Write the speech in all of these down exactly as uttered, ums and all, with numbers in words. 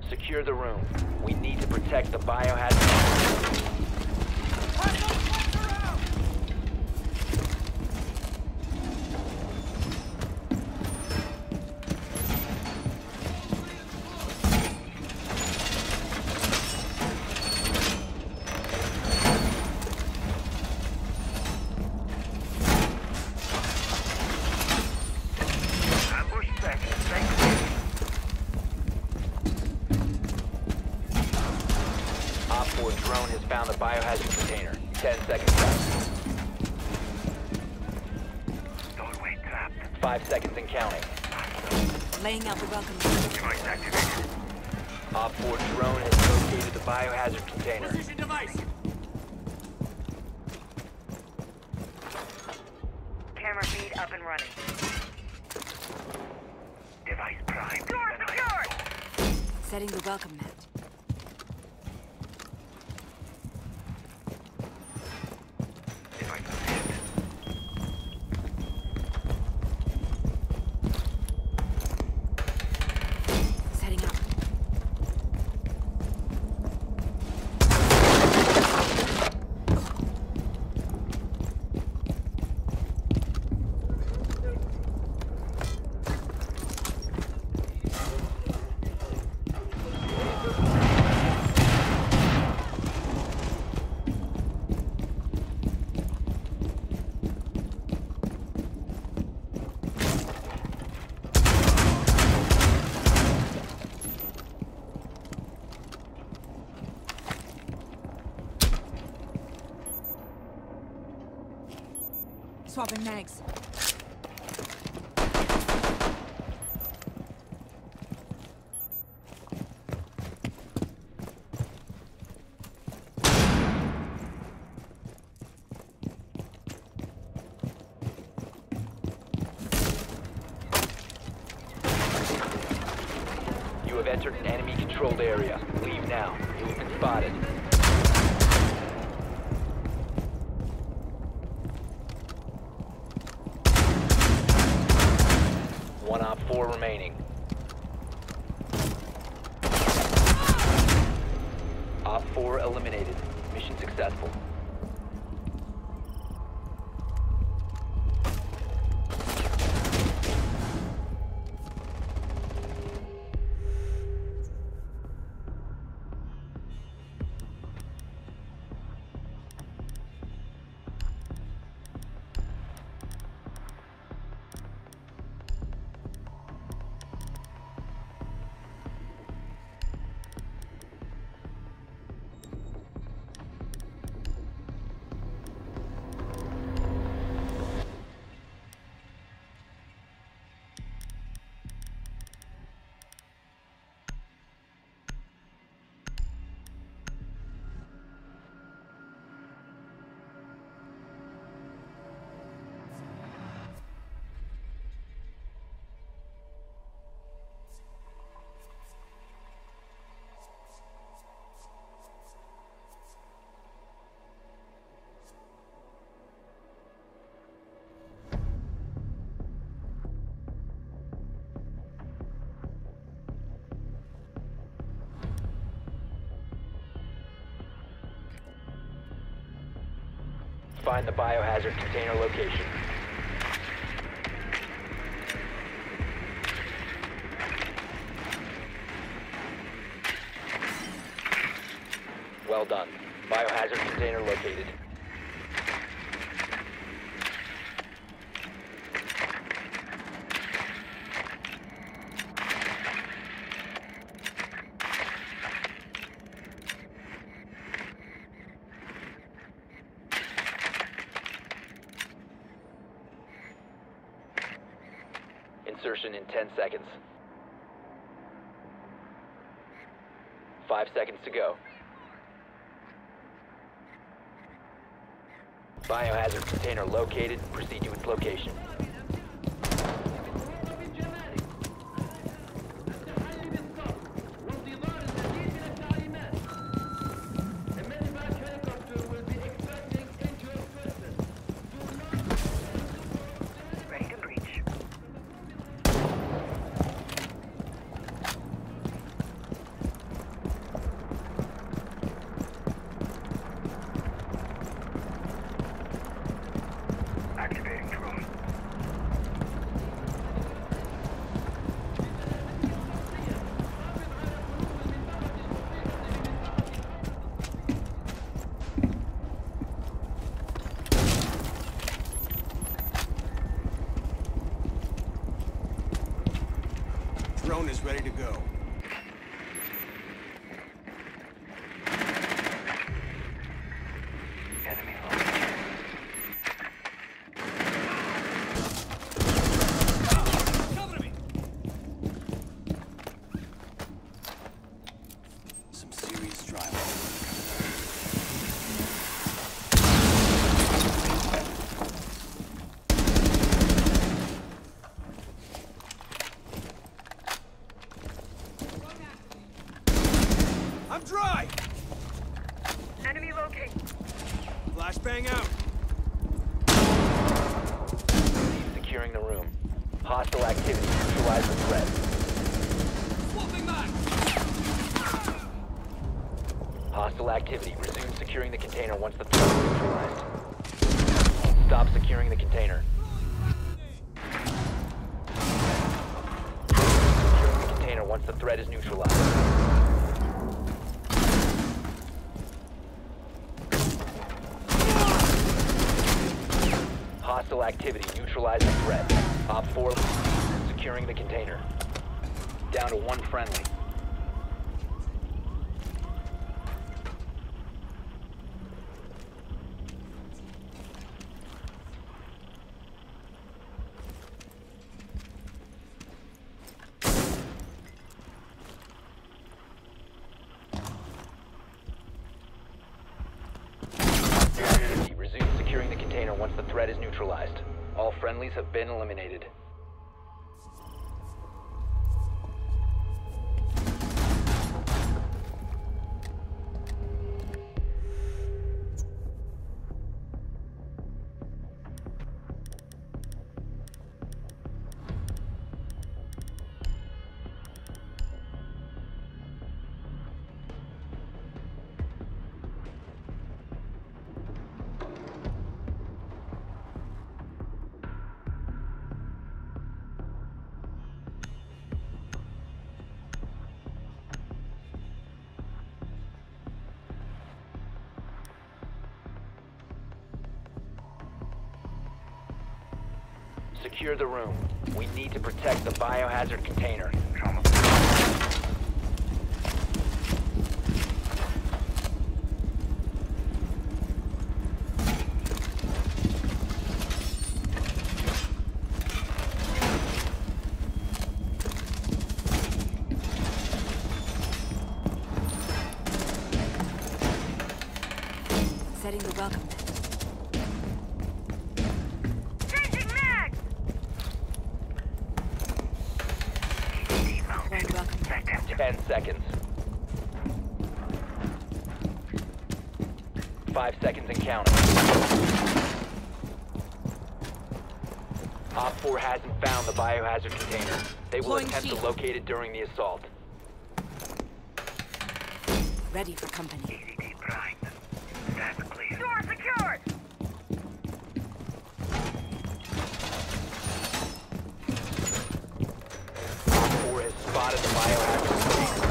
Secure the room. We need to protect the biohazard. Drone has found the biohazard container. Ten seconds left. Doorway trapped. Five seconds and counting. Laying out the welcome. Device activated. Op four drone has located the biohazard container. Position device. Camera feed up and running. Device prime. Door secured! Setting the welcome mat. Swapping mags. You have entered an enemy-controlled area. Leave now. You have been spotted. One op four remaining. Op four eliminated. Mission successful. Find the biohazard container location. Well done. Biohazard container located. Insertion in ten seconds. Five seconds to go. Biohazard container located. Proceed to its location. Drone is ready to go. Enemy located. Some serious driving. I'm dry! Enemy located. Flashbang out. Securing the room. Hostile activity. Neutralize the threat. Hostile activity. Resume securing the container once the threat is neutralized. Stop securing the container. Securing the container once the threat is neutralized. Hostile activity. Neutralize the threat. Op four securing the container. Down to one friendly. Resume securing the container once the threat is neutralized. All friendlies have been eliminated. Secure the room. We need to protect the biohazard container. Trauma. Setting the welcome mat. Changing mag! Deploying welcome mat. Ten seconds. Five seconds and counting. Op four hasn't found the biohazard container. They will Deploying attempt to shield. locate it during the assault. Ready for company. C C T primed. That's clear. Door secured! Op four has spotted the biohazard container.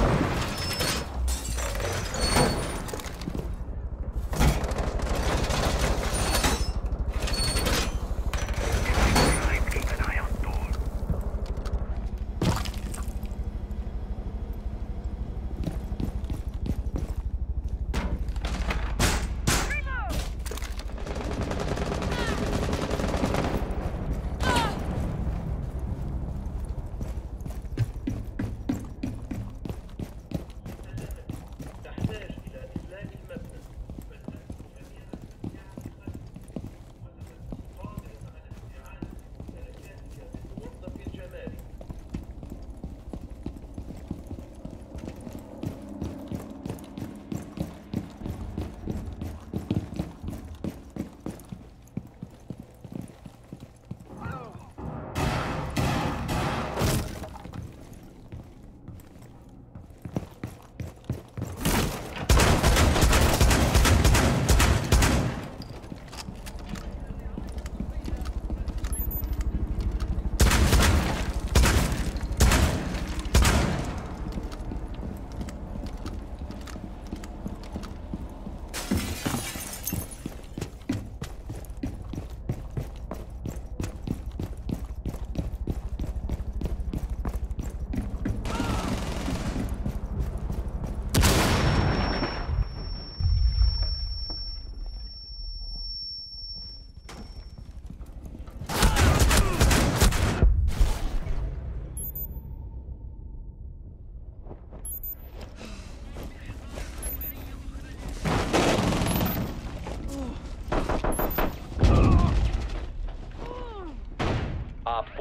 Primed. Keep an eye on door. Reload!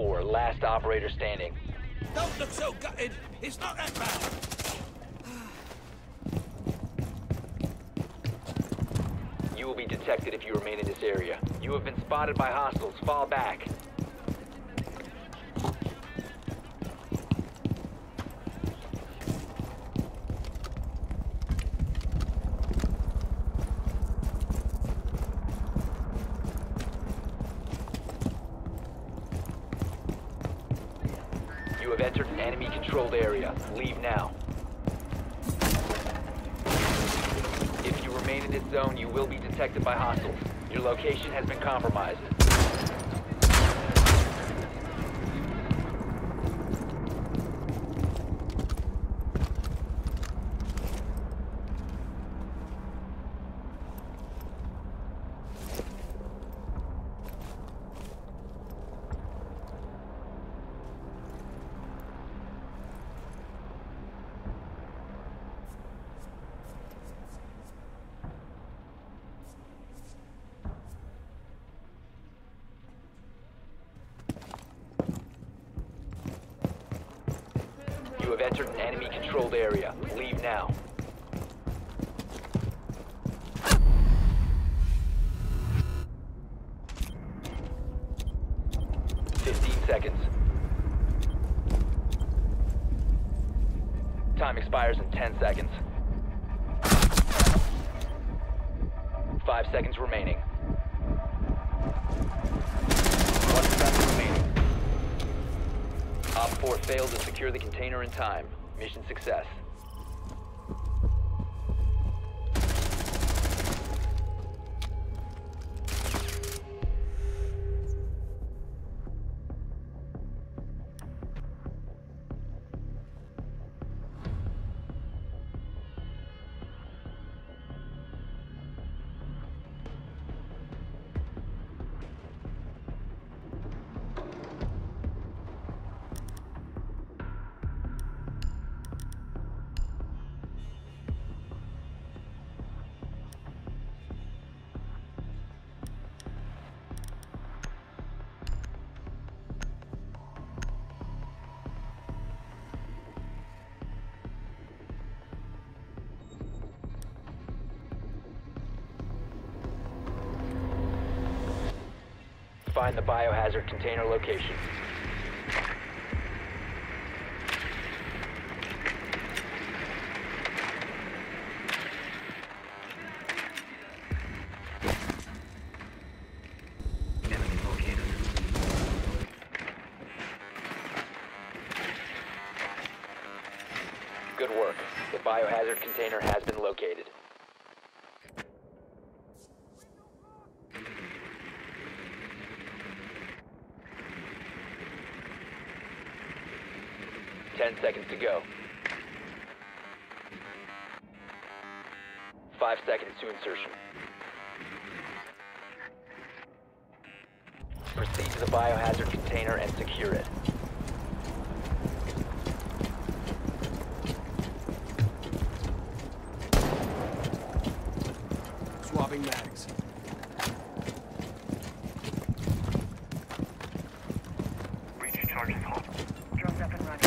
four, last operator standing. Don't look so gutted. It's not that bad. You will be detected if you remain in this area. You have been spotted by hostiles. Fall back. You have entered an enemy-controlled area. Leave now. If you remain in this zone, you will be detected by hostiles. Your location has been compromised. You have entered an enemy-controlled area. Leave now. Fifteen seconds. Time expires in ten seconds. Five seconds remaining. One second remaining. Op four failed to secure the container in time. Mission success. Find the biohazard container location. Enemy located. Good work. The biohazard container has been located. Ten seconds to go. Five seconds to insertion. Proceed to the biohazard container and secure it. Swapping mags. Breach charges hot. Drones up and running.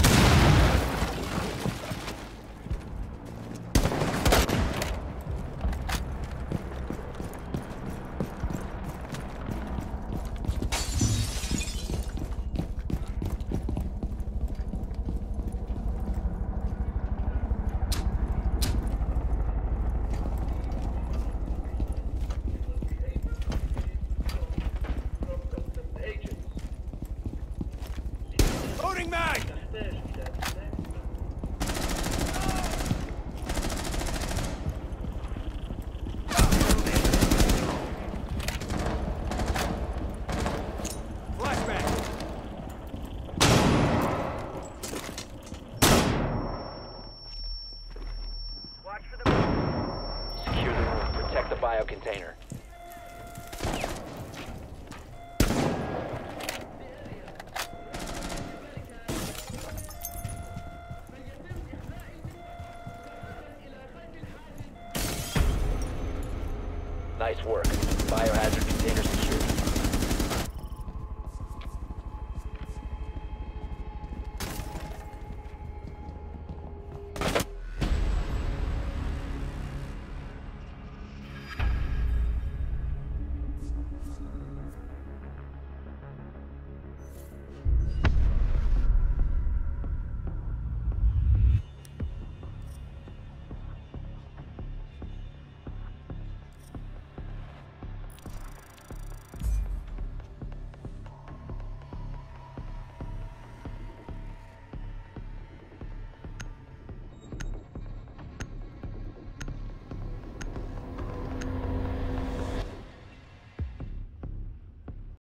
Loading mag! Flashback! Watch for the... Secure the room. Protect the bio container. Nice work. Biohazard container secure.